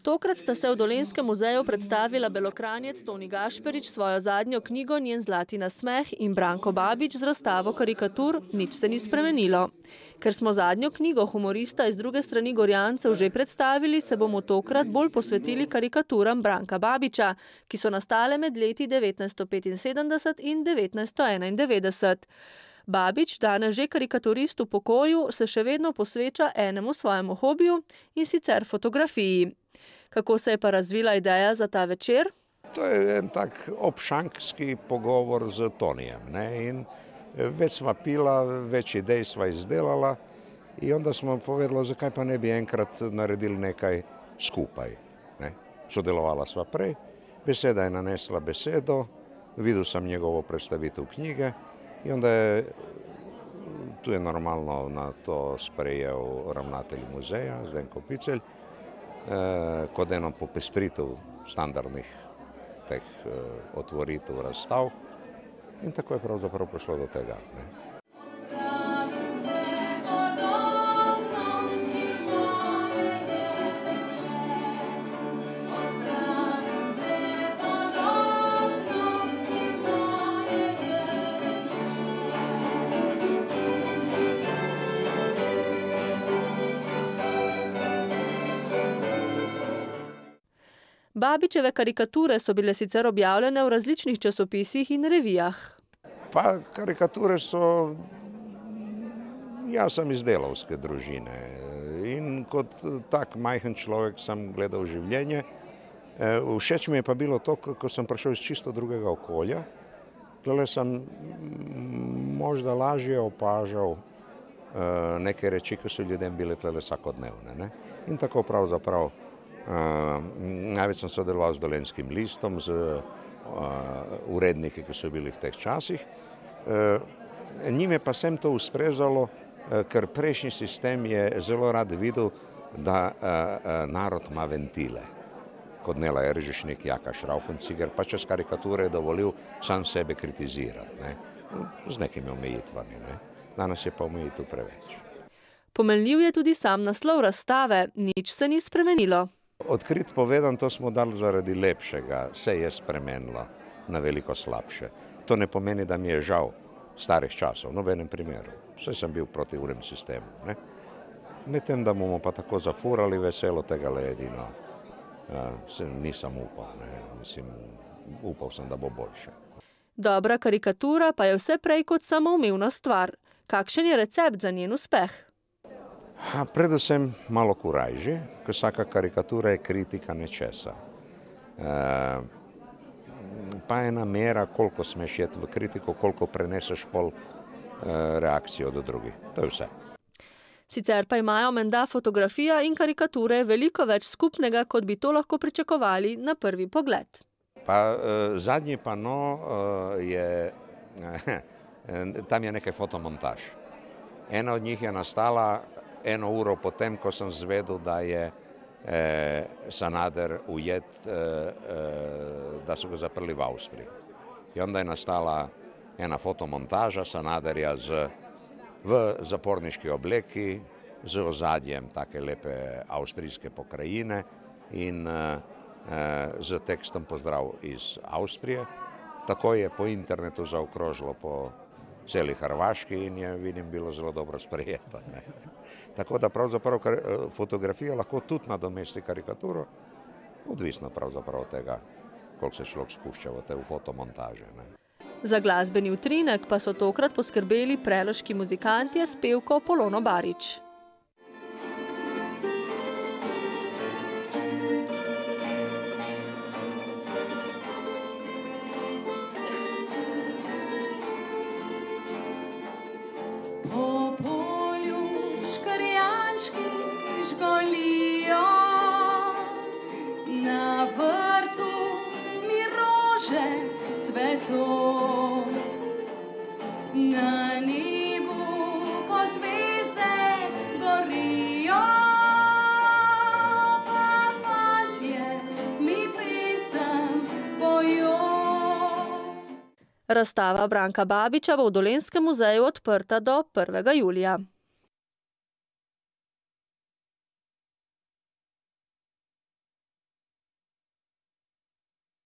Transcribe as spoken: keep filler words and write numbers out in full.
Tokrat sta se v Dolenjskem muzeju predstavila Belokranjec Toni Gašperič svojo zadnjo knjigo Njen zlati nasmeh in Branko Babič z razstavo karikatur Nič se ni spremenilo. Ker smo zadnjo knjigo humorista iz druge strani Gorjancev že predstavili, se bomo tokrat bolj posvetili karikaturam Branka Babiča, ki so nastale med leti devetnajststo petinsedemdeset in devetnajststo enaindevetdeset. Babič, danes že karikaturist v pokoju, se še vedno posveča enemu svojemu hobiju, in sicer fotografiji. Kako se je pa razvila ideja za ta večer? To je en tak obšankski pogovor z Tonijem. Ne? In več sva pila, več idej sva izdelala in onda smo povedali, zakaj pa ne bi enkrat naredili nekaj skupaj. Ne? Sodelovala sva prej, beseda je nanesla besedo, videl sem njegovo predstavitev knjige in onda je, tu je normalno na to sprejel ravnatelj muzeja, Zdenko Picelj, eh, kot eno popestritev standardnih teh eh, otvoritev razstav in tako je pravzaprav prišlo do tega. Ne. Babičeve karikature so bile sicer objavljene v različnih časopisih in revijah. Pa karikature so, jaz sem iz delavske družine in kot tak majhen človek sem gledal življenje. Všeč mi je pa bilo to, ko sem prišel iz čisto drugega okolja. Tole sem možda lažje opažal neke reči, ki so ljudem bile tole vsakodnevne. Ne? In tako pravzaprav Uh, največ sem sodeloval z Dolenjskim listom, z uh, uredniki, ki so bili v teh časih. Uh, njime pa sem to ustrezalo, uh, ker prejšnji sistem je zelo rad videl, da uh, uh, narod ima ventile. Kot Nela Eržišnik, Jaka Šraufelciger, pa čez karikature je dovolil sam sebe kritizirati, ne? Z nekimi omejitvami. Ne? Danes je pa omejitev preveč. Pomenljiv je tudi sam naslov razstave Nič se ni spremenilo. Odkrit povedan, to smo dali zaradi lepšega, se je spremenilo na veliko slabše. To ne pomeni, da mi je žal starih časov, v nobenem primeru. Vse sem bil proti unem sistemu. Ne? Medtem, da bomo pa tako zafurali veselo, tega le edino. Ja, nisem upal, ne? Mislim, upal sem, da bo boljše. Dobra karikatura pa je vse prej kot samoumevna stvar. Kakšen je recept za njen uspeh? Ha, predvsem malo kurajži, ker vsaka karikatura je kritika nečesa. E, pa ena mera, koliko smeš jeti v kritiko, koliko preneseš pol e, reakcijo do drugih. To je vse. Sicer pa imajo menda fotografija in karikature veliko več skupnega, kot bi to lahko pričakovali na prvi pogled. Pa e, zadnji pano e, je, e, tam je nekaj fotomontaž. Ena od njih je nastala eno uro potem, ko sem zvedel, da je eh, Sanader ujet, eh, eh, da so ga zaprli v Avstriji. In onda je nastala ena fotomontaža Sanaderja z, v zaporniški obleki, z ozadjem take lepe avstrijske pokrajine in eh, z tekstom pozdrav iz Avstrije. Tako je po internetu zaokrožilo po celi Hrvaški in je, vidim, bilo zelo dobro sprejeto. Ne? Tako da pravzaprav fotografija lahko tudi nadomesti karikaturo, odvisno pravzaprav od tega, koliko se človek spušča v te fotomontaže. Ne? Za glasbeni utrinek pa so tokrat poskrbeli preloški muzikantje s pevko Polono Barič. Na vrtu mi rože cveto, na nebu ko zvezde gorijo, pa fantje mi pesem pojo. Razstava Branka Babiča bo v Dolenjskem muzeju odprta do prvega julija.